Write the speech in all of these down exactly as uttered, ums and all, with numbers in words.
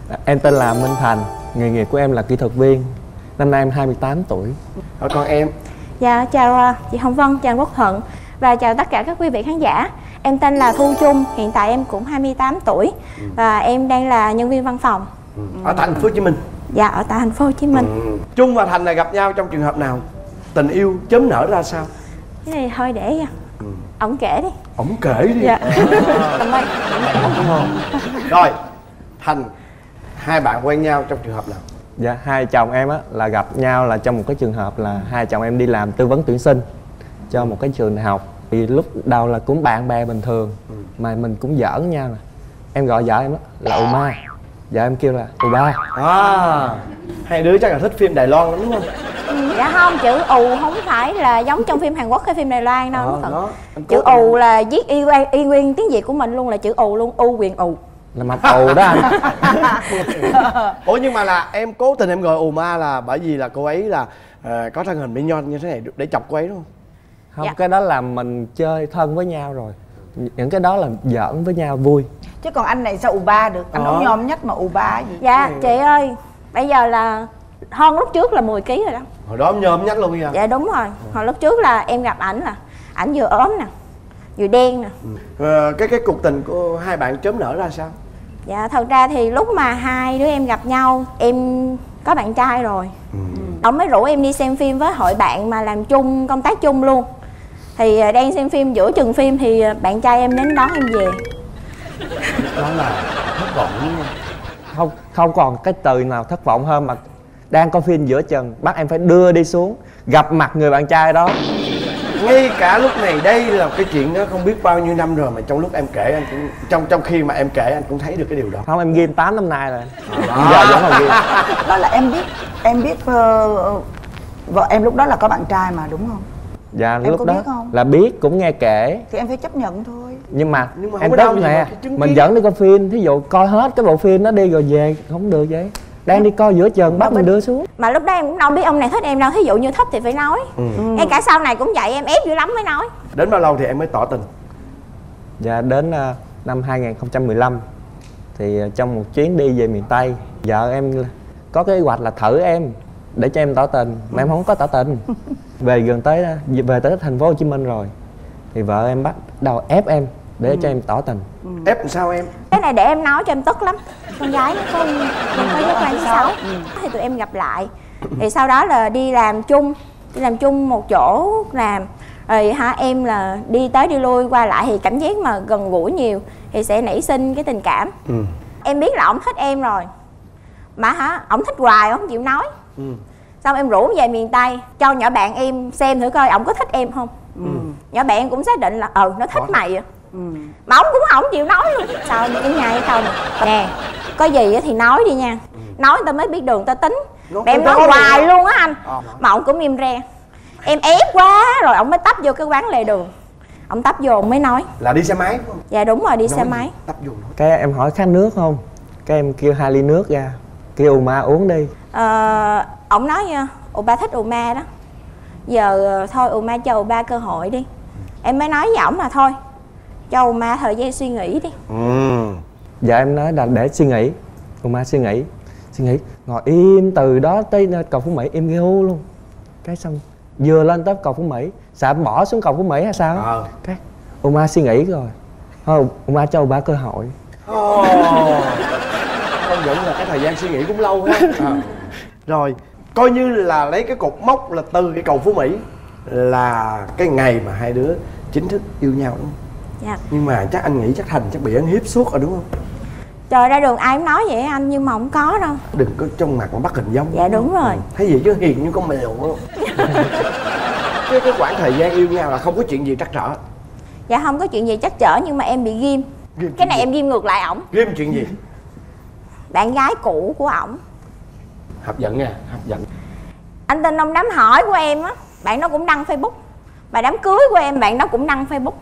Em tên là Minh Thành, nghề nghiệp của em là kỹ thuật viên. Năm nay em hai mươi tám tuổi. Rồi còn em? Dạ chào chị Hồng Vân, chào anh Quốc Thuận và chào tất cả các quý vị khán giả. Em tên là Thu Trung, hiện tại em cũng hai mươi tám tuổi và em đang là nhân viên văn phòng. Ở thành phố Hồ Chí Minh? Dạ ở tại thành phố Hồ Chí Minh. Ừ. Trung và Thành này gặp nhau trong trường hợp nào? Tình yêu chớm nở ra sao? Cái này thôi để ừ. ổng kể đi. Ổng kể đi. Dạ. À. Rồi Thành, hai bạn quen nhau trong trường hợp nào? Dạ, hai chồng em á là gặp nhau là trong một cái trường hợp là hai chồng em đi làm tư vấn tuyển sinh cho một cái trường đại học. Thì lúc đầu là cũng bạn bè bình thường, ừ. mà mình cũng giỡn nhau nè. Em gọi vợ em đó là Ù Ma, vợ em kêu là Ù Ba. À, hai đứa chắc là thích phim Đài Loan lắm đúng không? Ừ, dạ không, chữ Ù không phải là giống trong phim Hàn Quốc hay phim Đài Loan đâu. À, đó, chữ Ù là viết y, y nguyên tiếng Việt của mình luôn là chữ Ù luôn, U quyền Ù. Là mập ù đó anh. Ủa nhưng mà là em cố tình em gọi Ù Ma là bởi vì là cô ấy là uh, có thân hình mỹ nhân như thế này để chọc cô ấy đúng không? Không, dạ. cái đó là mình chơi thân với nhau rồi. Những cái đó là giỡn với nhau vui. Chứ còn anh này sao Ù Ba được? Anh không nhom nhách mà Ù Ba gì? Dạ chị ơi, bây giờ là hơn lúc trước là mười ký rồi đó. Hồi đó nhôm nhách luôn nha. Dạ đúng rồi. Hồi lúc trước là em gặp ảnh là ảnh vừa ốm nè, vừa đen nè. Ừ. À, cái cái cuộc tình của hai bạn chớm nở ra sao? Dạ thật ra thì lúc mà hai đứa em gặp nhau em có bạn trai rồi. Ừ. Ông mới rủ em đi xem phim với hội bạn mà làm chung công tác chung luôn. Thì đang xem phim, giữa chừng phim thì bạn trai em đến đón em về. Đó là thất vọng đúng không? Không, không còn cái từ nào thất vọng hơn mà đang coi phim giữa chừng bắt em phải đưa đi xuống gặp mặt người bạn trai đó. Ngay cả lúc này đây là cái chuyện đó không biết bao nhiêu năm rồi mà trong lúc em kể anh cũng trong trong khi mà em kể anh cũng thấy được cái điều đó. Không, em ghim tám năm nay rồi. À. Giờ vẫn còn ghim. Đó là em biết em biết uh, vợ em lúc đó là có bạn trai mà đúng không? Dạ em lúc có đó biết không? là biết, cũng nghe kể. Thì em phải chấp nhận thôi. Nhưng mà, Nhưng mà em có tới đâu nè, mình mình dẫn đi coi phim, thí dụ coi hết cái bộ phim đó đi rồi về không được vậy. Đang đi coi giữa chừng bắt mình đưa xuống. Mà lúc đó em cũng đâu biết ông này thích em đâu, thí dụ như thích thì phải nói. Ừ. Ngay cả sau này cũng vậy, em ép dữ lắm mới nói. Đến bao lâu thì em mới tỏ tình? Dạ đến uh, năm hai nghìn không trăm mười lăm thì uh, trong một chuyến đi về miền Tây, vợ em có cái kế hoạch là thử em để cho em tỏ tình, mà em không có tỏ tình. Về gần tới về tới thành phố Hồ Chí Minh rồi thì vợ em bắt đầu ép em để ừ. cho em tỏ tình. Ừ. Ép làm sao em? Cái này để em nói cho em tức lắm. Con gái nó có mình có rất quan sáu. Ừ. Thì tụi em gặp lại. Thì sau đó là đi làm chung, đi làm chung một chỗ làm. Rồi hả em là đi tới đi lui qua lại thì cảm giác mà gần gũi nhiều thì sẽ nảy sinh cái tình cảm. Ừ. Em biết là ổng thích em rồi. Mà hả ổng thích hoài ổng không chịu nói. Ừ. Xong em rủ về miền Tây cho nhỏ bạn em xem thử coi ổng có thích em không. Ừ. Nhỏ bạn em cũng xác định là ờ nó thích mày à. Ừ. Mà ổng cũng không chịu nói luôn. Sao cái nhai không nè, có gì thì nói đi nha. Ừ. Nói người ta mới biết đường người ta tính. Mà em nói hoài luôn á anh. À, mà ổng cũng im re. Em ép quá rồi ổng mới tấp vô cái quán lề đường. Ổng tấp vô ổng mới nói. Là đi xe máy không? Dạ đúng rồi, đi nói xe máy. Tấp vô nói. Cái em hỏi khát nước không? Cái em kêu hai ly nước ra, kêu Ù Ma uống đi. Ờ, ổng nói nha, Ù Ba thích Ù Ma đó. Giờ thôi Ù Ma cho Ù Ba cơ hội đi. Em mới nói với ổng là thôi cho Ù Ma thời gian suy nghĩ đi. Ừ. Dạ em nói là để suy nghĩ. Ù Ma suy nghĩ. Suy nghĩ, ngồi im từ đó tới cầu Phú Mỹ im ghê luôn. Cái xong vừa lên tới cầu Phú Mỹ, sợ bỏ xuống cầu Phú Mỹ hay sao? À. Cái Ù Ma suy nghĩ rồi. Thôi Ù Ma cho Ù Ba cơ hội. Oh. Không vẫn là cái thời gian suy nghĩ cũng lâu ha. À. Rồi coi như là lấy cái cột mốc là từ cái cầu Phú Mỹ là cái ngày mà hai đứa chính thức yêu nhau đúng không? Dạ. Nhưng mà chắc anh nghĩ chắc Thành chắc bị ăn hiếp suốt rồi đúng không? Trời, ra đường ai cũng nói vậy anh nhưng mà không có đâu. Đừng có trong mặt mà bắt hình dong. Dạ đúng rồi. Thấy gì chứ hiền như con mèo không? cái cái khoảng thời gian yêu nhau là không có chuyện gì trắc trở. Dạ không có chuyện gì trắc trở nhưng mà em bị ghim. Ghim cái này gì? Em ghim ngược lại ổng. Ghim chuyện gì? Bạn gái cũ của ổng. Hấp dẫn nha, hấp dẫn. Anh tin ông đám hỏi của em á, bạn nó cũng đăng Facebook. Và đám cưới của em bạn nó cũng đăng Facebook.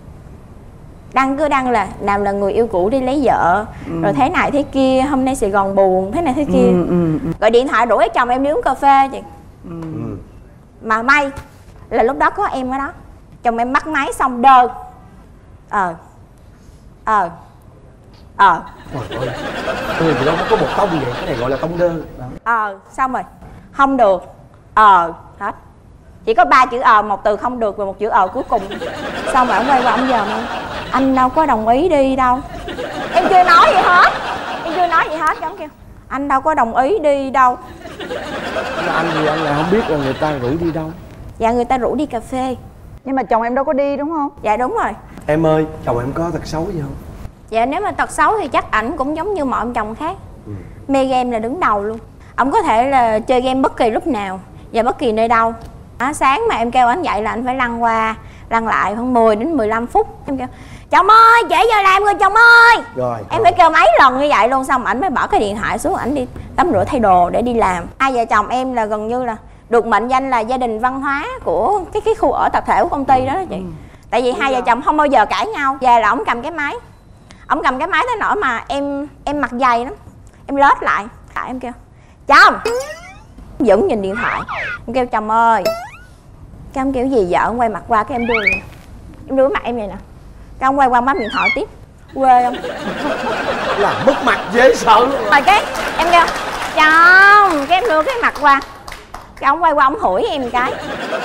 Đăng cứ đăng là nào là người yêu cũ đi lấy vợ. Ừ. Rồi thế này thế kia, hôm nay Sài Gòn buồn, thế này thế kia. Ừ, ừ, ừ. Gọi điện thoại đuổi chồng em đi uống cà phê chị. Ừ. Mà may là lúc đó có em ở đó. Chồng em bắt máy xong đơ. Ờ Ờ Ờ. Trời ơi, tôi thì đâu có một tông vậy, cái này gọi là tông đơn đó. Ờ, xong rồi. Không được. Ờ, hết. Chỉ có ba chữ ờ, một từ không được và một chữ ờ cuối cùng. Xong rồi ông quay qua ông dòm em. Anh đâu có đồng ý đi đâu. Em chưa nói gì hết. Em chưa nói gì hết, ông kêu anh đâu có đồng ý đi đâu. Mà anh thì anh lại không biết là người ta rủ đi đâu. Dạ người ta rủ đi cà phê. Nhưng mà chồng em đâu có đi đúng không? Dạ đúng rồi. Em ơi, chồng em có tật xấu gì không? Dạ nếu mà tật xấu thì chắc ảnh cũng giống như mọi ông chồng khác. ừ. Mê game là đứng đầu luôn. Ông có thể là chơi game bất kỳ lúc nào và bất kỳ nơi đâu. À, sáng mà em kêu anh dậy là anh phải lăn qua lăn lại khoảng mười đến mười lăm phút. Em kêu chồng ơi trễ giờ làm rồi chồng ơi. Rồi em rồi. phải kêu mấy lần như vậy luôn. Xong ảnh mới bỏ cái điện thoại xuống, ảnh đi tắm rửa thay đồ để đi làm. Hai vợ chồng em là gần như là được mệnh danh là gia đình văn hóa của cái cái khu ở tập thể của công ty đó, đó chị. ừ. Tại vì Đúng hai rồi. vợ chồng không bao giờ cãi nhau. Về là ổng cầm cái máy, ổng cầm cái máy tới nỗi mà em em mặt dày lắm, em lết lại tại em kêu chồng, vẫn nhìn điện thoại. Em kêu chồng ơi, cái ông kêu gì vợ, ông quay mặt qua cái em đưa vậy. Em đưa mặt em vậy nè, cái ông quay qua bấm điện thoại tiếp. Quê không? Là mất mặt dễ sợ luôn. Rồi cái em kêu chồng, cái em đưa cái mặt qua, cái ông quay qua ông hủi em một cái.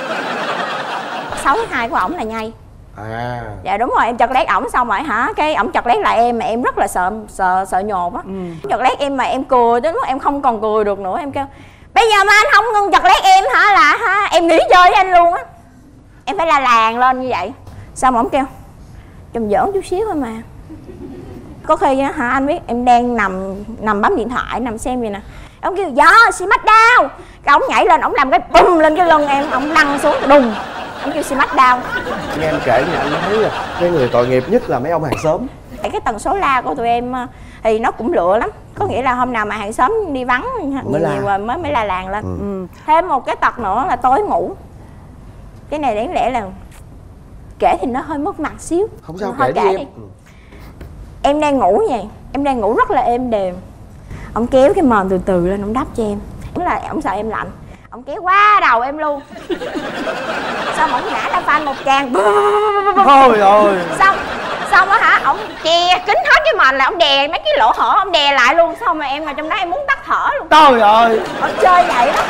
Xấu thứ hai của ổng là nhây. À. Dạ đúng rồi, em chật lét ổng xong rồi hả, cái ổng chật lét lại em mà em rất là sợ sợ sợ nhột á. ừ. Chật lét em mà em cười đến lúc em không còn cười được nữa. Em kêu bây giờ mà anh không ngừng chật lét em hả là ha em nghỉ chơi với anh luôn á. Em phải la làng lên như vậy. Xong ổng kêu chồng giỡn chút xíu thôi mà. Có khi á hả anh biết em đang nằm nằm bấm điện thoại nằm xem vậy nè, ông kêu dạ xì mách đau, cái ổng nhảy lên ổng làm cái bùm lên cái lưng em, ổng lăn xuống đùng, ổng kêu xì mách đau. Nghe em kể thì anh mới thấy là cái người tội nghiệp nhất là mấy ông hàng xóm. Tại cái tần số la của tụi em thì nó cũng lựa lắm, có nghĩa là hôm nào mà hàng xóm đi vắng nhiều, nhiều rồi mới mới la làng lên. ừ. Ừ. Thêm một cái tật nữa là tối ngủ. Cái này đáng lẽ là kể thì nó hơi mất mặt xíu. Không sao, kể kể đi em. đi. Em đang ngủ vậy, em đang ngủ rất là êm đềm. Ông kéo cái mền từ từ lên, ông đắp cho em. Đúng là ông sợ em lạnh, ông kéo qua đầu em luôn. Xong ông ngã ra phanh một tràng. Thôi rồi. Xong xong á hả, ông che kín hết cái mền là ông đè mấy cái lỗ hở, ông đè lại luôn. Xong rồi em ngồi trong đó em muốn tắt thở luôn. Trời ơi. Ông chơi vậy đó.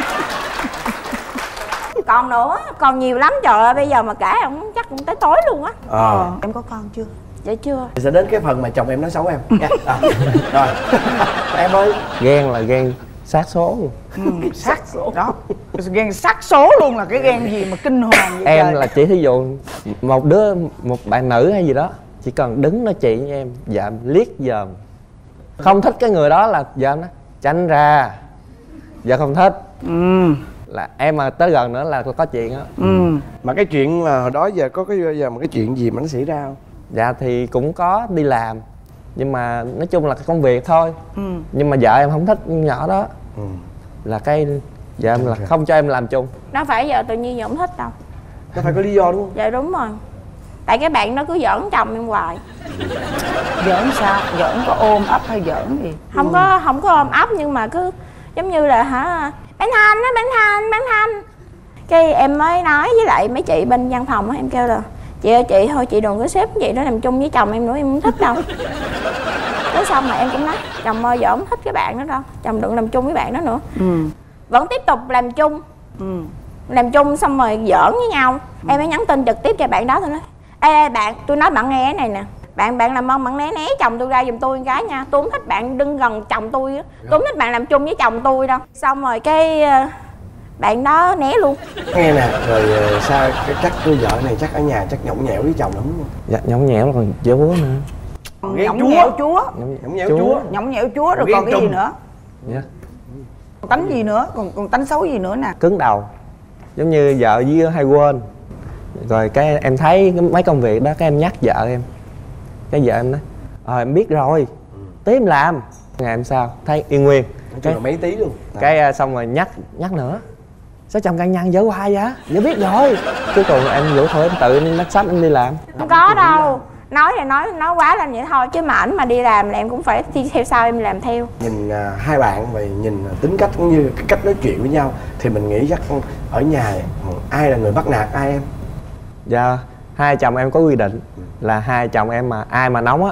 Còn nữa, còn nhiều lắm trời ơi, bây giờ mà kể ông chắc cũng tới tối luôn á. Ờ. Em có con chưa? Dạ chưa. Sẽ đến cái phần mà chồng em nói xấu em nha. À. Rồi. Em ơi. Ghen là ghen sát số luôn. ừ, sát số đó. Ghen sát số luôn là cái ghen gì mà kinh hoàng vậy Em trời. là chỉ thí dụ một đứa, một bạn nữ hay gì đó chỉ cần đứng nói chuyện với em, dạ liếc dòm, không thích cái người đó là giờ em nói tránh ra, giờ không thích. ừ. Là em mà tới gần nữa là có chuyện á. ừ. Mà cái chuyện mà hồi đó giờ có cái giờ mà cái chuyện gì mà nó xảy ra không? Dạ thì cũng có đi làm, nhưng mà nói chung là cái công việc thôi. ừ. Nhưng mà vợ em không thích nhỏ đó. ừ. Là cái vợ em là không cho em làm chung. Nó phải giờ tự nhiên giờ không thích đâu. Nó phải có lý do đúng không? Dạ đúng rồi. Tại cái bạn nó cứ giỡn chồng em hoài. Giỡn sao? Giỡn có ôm ấp hay giỡn gì? Không ừ. có không có ôm ấp, nhưng mà cứ giống như là hả bán Thanh á, bán Thanh, bán Thanh. Cái em mới nói với lại mấy chị bên văn phòng á, em kêu là chị ơi chị thôi chị đừng có xếp chị đó làm chung với chồng em nữa, em không thích đâu. Cái xong mà em cũng nói chồng ơi vợ không thích cái bạn đó đâu, chồng đừng làm chung với bạn đó nữa. ừ. Vẫn tiếp tục làm chung. ừ. Làm chung xong rồi giỡn với nhau. ừ. Em mới nhắn tin trực tiếp cho bạn đó, tôi nói ê, ê bạn, tôi nói bạn nghe cái này nè, bạn bạn làm ơn bạn né né chồng tôi ra giùm tôi một cái nha, tôi không thích bạn đứng gần chồng tôi á, tôi không thích bạn làm chung với chồng tôi đâu. Xong rồi cái bạn đó né luôn. Nghe nè, rồi sao cái chắc cô vợ này chắc ở nhà chắc nhõng nhẽo với chồng lắm đúng không? Dạ nhõng nhẽo còn chúa nữa. Nhõng nhẽo chúa. Nhõng nhẽo chúa. Nhõng nhẽo chúa rồi còn cái gì nữa? Dạ. Còn tánh gì nữa? Còn còn tánh xấu gì nữa nè? Cứng đầu, giống như vợ với hay quên. Rồi cái em thấy mấy công việc đó, cái em nhắc vợ em, cái vợ em nói ờ em biết rồi, tí em làm. Ngày em sao thấy yên nguyên, cái là mấy tí luôn. Cái xong rồi nhắc nhắc nữa, sao chồng căn nhăn dở hoài vậy, vợ biết rồi. Cuối cùng em rủ thôi em tự em lách sách em đi làm. Không có đâu, nói thì nói nói quá lên vậy thôi, chứ mà ảnh mà đi làm là em cũng phải đi theo sau em làm theo. Nhìn à, hai bạn và nhìn tính cách cũng như cái cách nói chuyện với nhau thì mình nghĩ chắc ở nhà ai là người bắt nạt ai em? Dạ hai chồng em có quy định là hai chồng em mà ai mà nóng á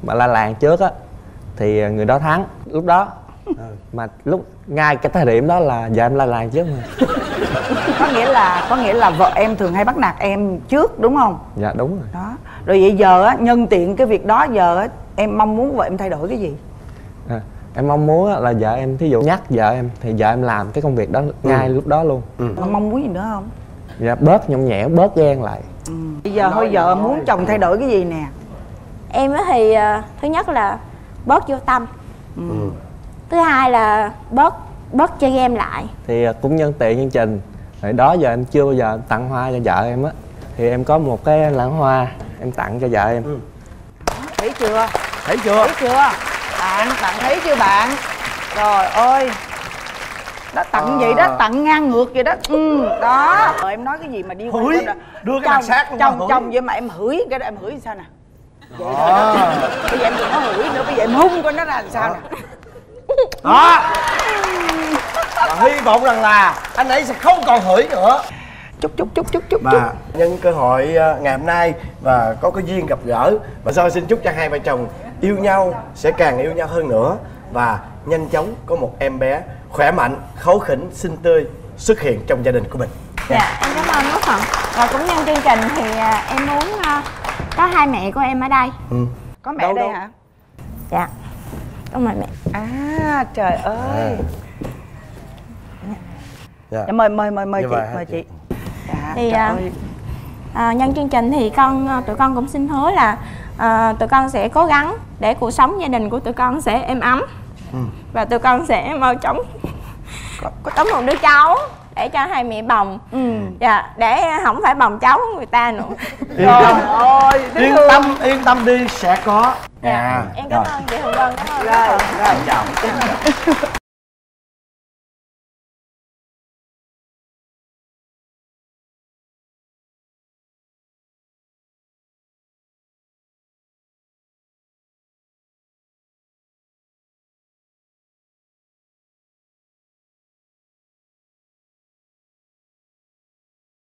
mà la làng trước á thì người đó thắng lúc đó. Mà lúc ngay cái thời điểm đó là vợ em la làng trước mà. Có nghĩa là có nghĩa là vợ em thường hay bắt nạt em trước đúng không? Dạ đúng rồi. Đó. Rồi vậy giờ á, nhân tiện cái việc đó giờ á, em mong muốn vợ em thay đổi cái gì? À, em mong muốn là vợ em thí dụ nhắc vợ em thì vợ em làm cái công việc đó ngay ừ. lúc đó luôn. Ừ. Mong muốn gì nữa không? Dạ bớt nhõng nhẽo, bớt ghen lại. Ừ. Bây giờ thôi vợ muốn chồng thay đổi cái gì nè? Em á thì uh, thứ nhất là bớt vô tâm. Ừ. Thứ hai là bớt bớt chơi game lại. Thì uh, cũng nhân tiện chương trình rồi đó giờ em chưa bao giờ tặng hoa cho vợ em á, thì em có một cái lẵng hoa em tặng cho vợ em. Ừ. Thấy chưa? Thấy chưa? Thấy chưa? Bạn, bạn thấy chưa bạn? Trời ơi. Đó tặng à. Vậy đó, tặng ngang ngược vậy đó. Ừ, đó. Rồi em nói cái gì mà đi qua hửi, đưa cái mặt sát luôn. Chồng, chồng vậy mà em hửi cái đó, em hửi sao nè? Vậy đó. Bây giờ em đừng có hửi nữa, bây giờ em hung coi nó là sao nè. Đó. Và hy vọng rằng là anh ấy sẽ không còn hửi nữa. Chúc chúc chúc chúc chúc. Và nhân cơ hội ngày hôm nay và có cái duyên gặp gỡ, và Soi xin chúc cho hai vợ chồng yêu nhau sẽ càng yêu nhau hơn nữa và nhanh chóng có một em bé khỏe mạnh, kháu khỉnh, xinh tươi xuất hiện trong gia đình của mình. Dạ, em cảm ơn Quốc Thuận. Và cũng nhân chương trình thì em muốn uh, có hai mẹ của em ở đây. Ừ. Có mẹ đâu, đây đâu hả? Dạ. Có mẹ mẹ. À trời ơi. À. Dạ. Dạ, mời mời mời mời chị, mời chị. Dạ, thì uh, uh, nhân chương trình thì con tụi con cũng xin hứa là uh, tụi con sẽ cố gắng để cuộc sống gia đình của tụi con sẽ êm ấm. Ừ. Và tụi con sẽ mau chóng có, có tấm một đứa cháu để cho hai mẹ bồng. Ừ. Dạ, để không phải bồng cháu của người ta nữa. Rồi ơi, yên tâm, yên tâm đi, sẽ có. Dạ, à, em cảm ơn chị Hồng Vân, cảm ơn. Rồi, rồi, chào.